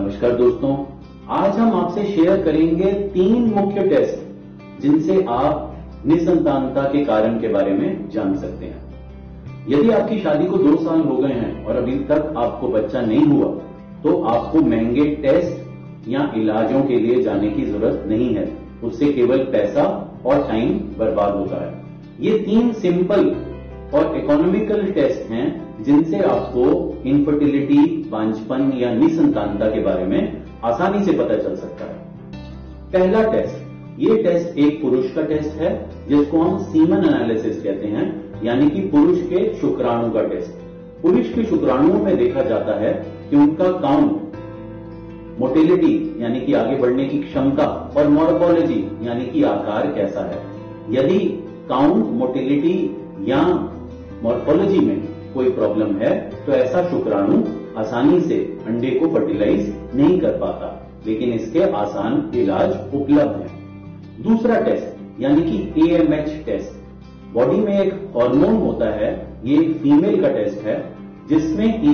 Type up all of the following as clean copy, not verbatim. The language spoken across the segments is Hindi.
नमस्कार दोस्तों, आज हम आपसे शेयर करेंगे 3 मुख्य टेस्ट जिनसे आप निसंतानता के कारण के बारे में जान सकते हैं। यदि आपकी शादी को 2 साल हो गए हैं और अभी तक आपको बच्चा नहीं हुआ तो आपको महंगे टेस्ट या इलाजों के लिए जाने की जरूरत नहीं है। उससे केवल पैसा और टाइम बर्बाद होता है। ये 3 सिंपल और इकोनॉमिकल टेस्ट हैं जिनसे आपको इनफर्टिलिटी, बांझपन या निसंतानता के बारे में आसानी से पता चल सकता है। पहला टेस्ट, ये टेस्ट एक पुरुष का टेस्ट है जिसको हम सीमन एनालिसिस कहते हैं, यानी कि पुरुष के शुक्राणु का टेस्ट। पुरुष के शुक्राणुओं में देखा जाता है कि उनका काउंट, मोटिलिटी यानी कि आगे बढ़ने की क्षमता और मॉर्फोलॉजी यानी कि आकार कैसा है। यदि काउंट, मोटिलिटी या मॉर्फोलॉजी में कोई प्रॉब्लम है तो ऐसा शुक्राणु आसानी से अंडे को फर्टिलाइज नहीं कर पाता, लेकिन इसके आसान इलाज उपलब्ध हैं। दूसरा टेस्ट यानी कि AMH टेस्ट, बॉडी में एक हार्मोन होता है, ये एक फीमेल का टेस्ट है जिसमें कि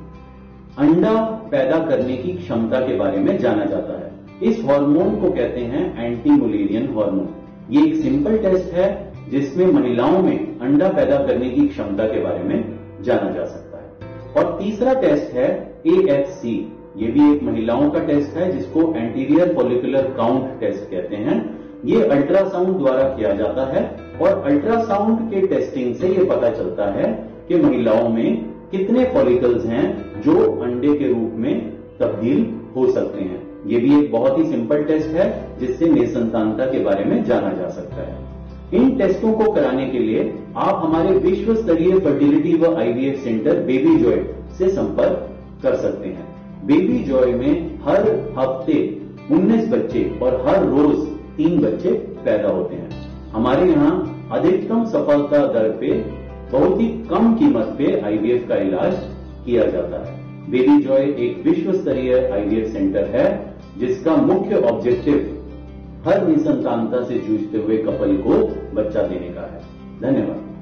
अंडा पैदा करने की क्षमता के बारे में जाना जाता है। इस हार्मोन को कहते हैं एंटी मुलेरियन हार्मोन। ये एक सिंपल टेस्ट है जिसमें महिलाओं में अंडा पैदा करने की क्षमता के बारे में जाना जा सकता है। और तीसरा टेस्ट है AFC, ये भी एक महिलाओं का टेस्ट है जिसको एंटीरियर फॉलिकुलर काउंट टेस्ट कहते हैं। ये अल्ट्रासाउंड द्वारा किया जाता है और अल्ट्रासाउंड के टेस्टिंग से ये पता चलता है कि महिलाओं में कितने फॉलिकल्स हैं जो अंडे के रूप में तब्दील हो सकते हैं। ये भी एक बहुत ही सिंपल टेस्ट है जिससे निसंतानता के बारे में जाना जा सकता है। इन टेस्टों को कराने के लिए आप हमारे विश्व स्तरीय फर्टिलिटी व IVF सेंटर बेबी जॉय से संपर्क कर सकते हैं। बेबी जॉय में हर हफ्ते 19 बच्चे और हर रोज 3 बच्चे पैदा होते हैं। हमारे यहाँ अधिकतम सफलता दर पे बहुत ही कम कीमत पे IVF का इलाज किया जाता है। बेबी जॉय एक विश्व स्तरीय IVF सेंटर है जिसका मुख्य ऑब्जेक्टिव हर निसंतानता से जूझते हुए कपल को बच्चा देने का है। धन्यवाद।